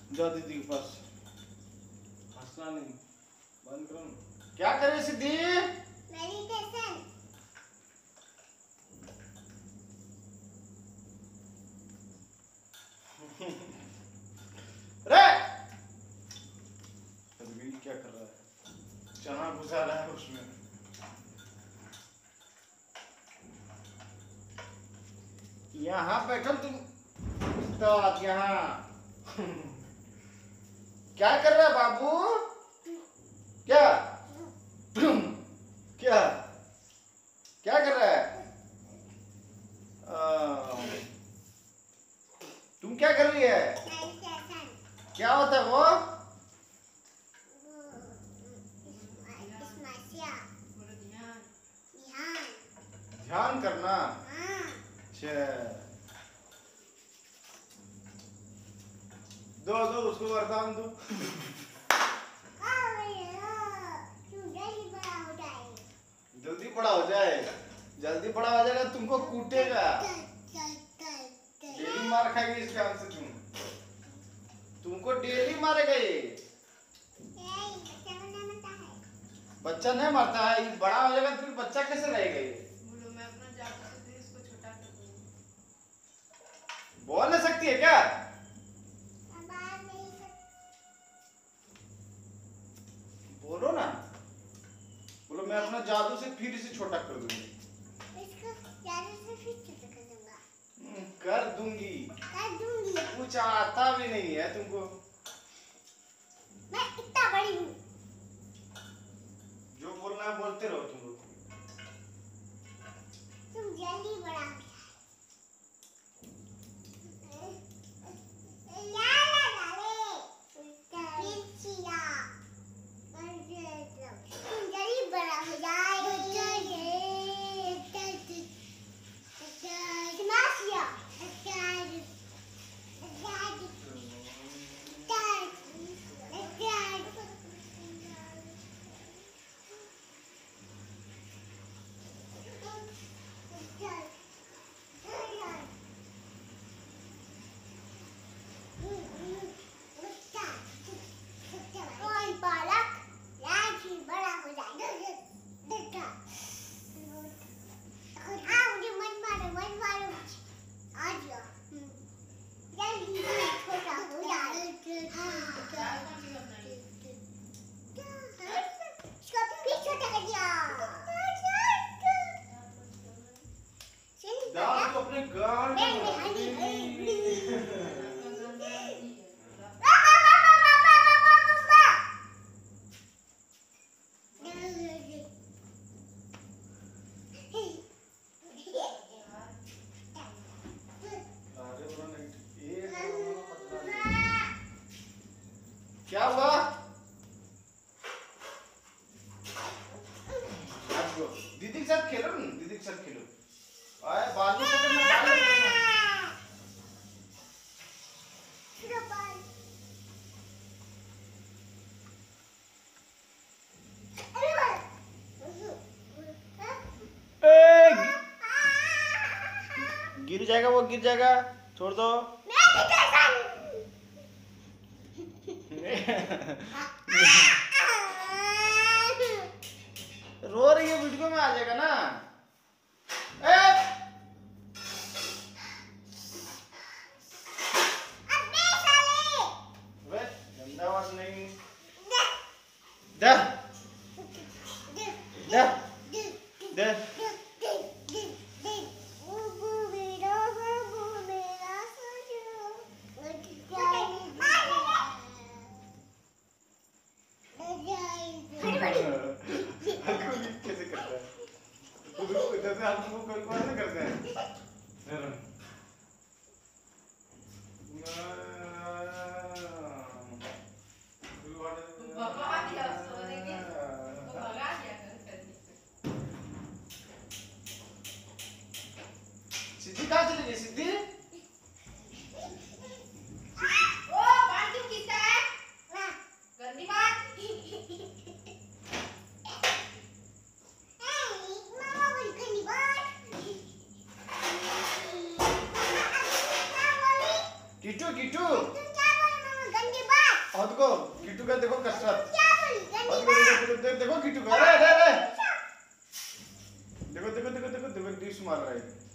जाओ दीदी के पास। हंसना नहीं, बंद करो। क्या करे सिद्धि? मेडिटेशन। रे क्या कर रहा है? चना घुसा रहा है उसमें। यहाँ बैठो तुम तो यहाँ। क्या कर रहा है बाबू? क्या क्या क्या कर रहा है? तुम क्या कर रही है? क्या होता है वो? ध्यान करना। अच्छा दो दो उसको वरदान दो। जल्दी बड़ा हो जाए, जल्दी बड़ा हो जाएगा तुमको कूटेगा, डेली मार खाएगी इस काम से। तुमको डेली मारेगा ये। बच्चा नहीं मरता है, ये बड़ा हो जाएगा तो फिर बच्चा कैसे रहेगा ये? मैं अपना जादू से इसको छोटा कर दूंगी। बोल नहीं सकती है क्या? बोलो ना, बोलो मैं अपना जादू से फिर इसे छोटा कर दूंगी। इसको जादू से फिर छोटा कर दूंगा। कर दूंगी। कर दूंगी। कुछ आता भी नहीं है तुमको। मैं इतना बड़ी हूँ। जो बोलना है बोलते रहो तुम लोग। तुम जल्दी बड़ा हो अपने गांव में क्या हुआ? दीदी के साथ खेलो ना, दीदी के साथ खेलो। आए बाल में पकड़ना, बाल में पकड़ना। गिर जाएगा वो, गिर जाएगा, छोड़ दो। रो रही है, वीडियो में आ जाएगा ना। गंदा बात नहीं। दे दे दे। कैसे करता है? इधर से हमको कोई नहीं करते हैं। सिद्धि कहाँ चली गई? सिद्धि किटू किटू और देखो किट्टू का देखो कसरत। क्या बोली और गंदी बात। देखो किट्टू का, अरे अरे अरे देखो डिश मार रहा है।